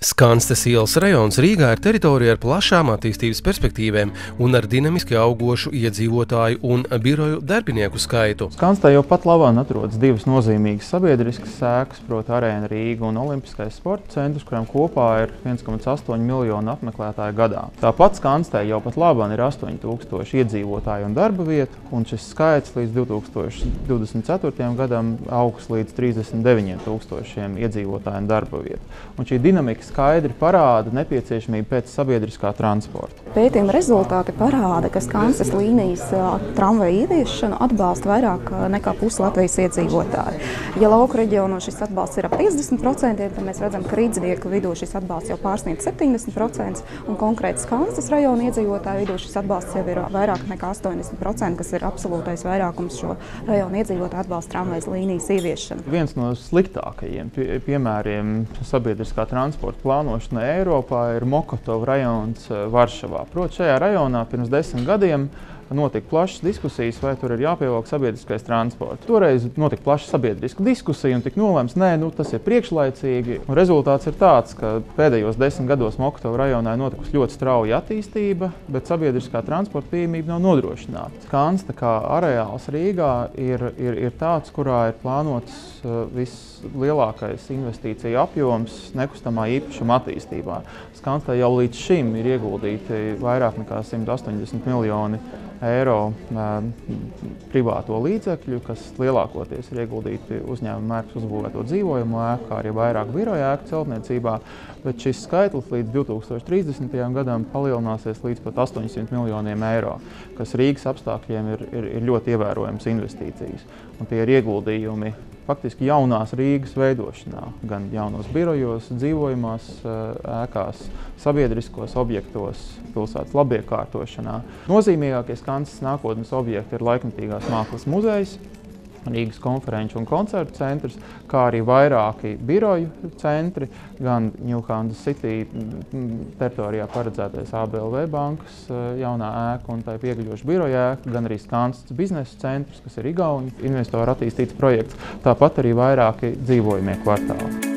Skanstes ielas rajons Rīgā ir teritorija ar plašām attīstības perspektīvēm un ar dinamiski augošu iedzīvotāju un biroju darbinieku skaitu. Skanstē jau pat labāk atrodas divas nozīmīgas sabiedriskas ēkas, proti Arēna Rīga un Olimpiskais sporta centrs, kurām kopā ir 1,8 miljonu apmeklētāju gadā. Tāpat Skanstē jau pat labāk ir 8000 iedzīvotāju un darba vietu, un šis skaits līdz 2024. gadam augs līdz 39,000 iedzīvotāju un darba vietu. Un šī dinamika skaidri parāda nepieciešamību pēc sabiedriskā transporta. Pētījuma rezultāti parāda, ka Skanstes līnijas tramvaju ieviešanu atbalsta vairāk nekā pusi Latvijas iedzīvotāji. Ja lauku reģionos šis atbalsts ir ap 50%, tad mēs redzam, ka Rīdznieku vidū šis atbalsts jau pārsniedz 70%, un konkrēti Skanstes rajona iedzīvotāju vidū šis atbalsts jau ir vairāk nekā 80%, kas ir absolūtais vairākums šo rajonu iedzīvotāju atbalsta tramvajas līnijas ieviešanu. Viens no sliktākajiem piemēriem sabiedriskā transporta plānošanai Eiropā ir Mokotova rajons Varšavā. Proti, šajā rajonā pirms 10 gadiem notika plašas diskusijas, vai tur ir jāpievelk sabiedriskais transports. Toreiz notika plaša sabiedriska diskusija un tika nolēmts, nē, tas ir priekšlaicīgi. Un rezultāts ir tāds, ka pēdējos 10 gados Mokotova rajonā ir notikusi ļoti strauja attīstība, bet sabiedriskā transporta pieejamība nav nodrošināta. Skanste kā areāls Rīgā ir tāds, kurā ir plānots vislielākais investīcija apjoms nekustamā īpašuma attīstībā. Skanstē jau līdz šim ir ieguldīti vairāk nekā 180 miljoni eiro privāto līdzekļu, kas lielākoties ir ieguldīti uzņēmuma mērķus uzbūvēto dzīvojamo ēku, kā arī vairāk biroja ēku celtniecībā, bet šis skaitlis līdz 2030. gadam palielināsies līdz pat 800 miljoniem eiro, kas Rīgas apstākļiem ir ļoti ievērojams investīcijas. Un tie ir ieguldījumi faktiski jaunās Rīgas veidošanā, gan jaunos birojos, dzīvojamās ēkās, sabiedriskos objektos, pilsētas labiekārtošanā. Nozīmīgākie Skanstes nākotnes objekti ir laikmetīgās mākslas muzejs, Rīgas konferenču un koncertu centrs, kā arī vairāki biroju centri, gan Ņūhandas City teritorijā paredzētais ABLV bankas jaunā ēka un tai pieguļoša biroja ēka, gan arī Skanstes biznesa centrs, kas ir Igauņu investoru attīstīts projekts, tāpat arī vairāki dzīvojamie kvartāli.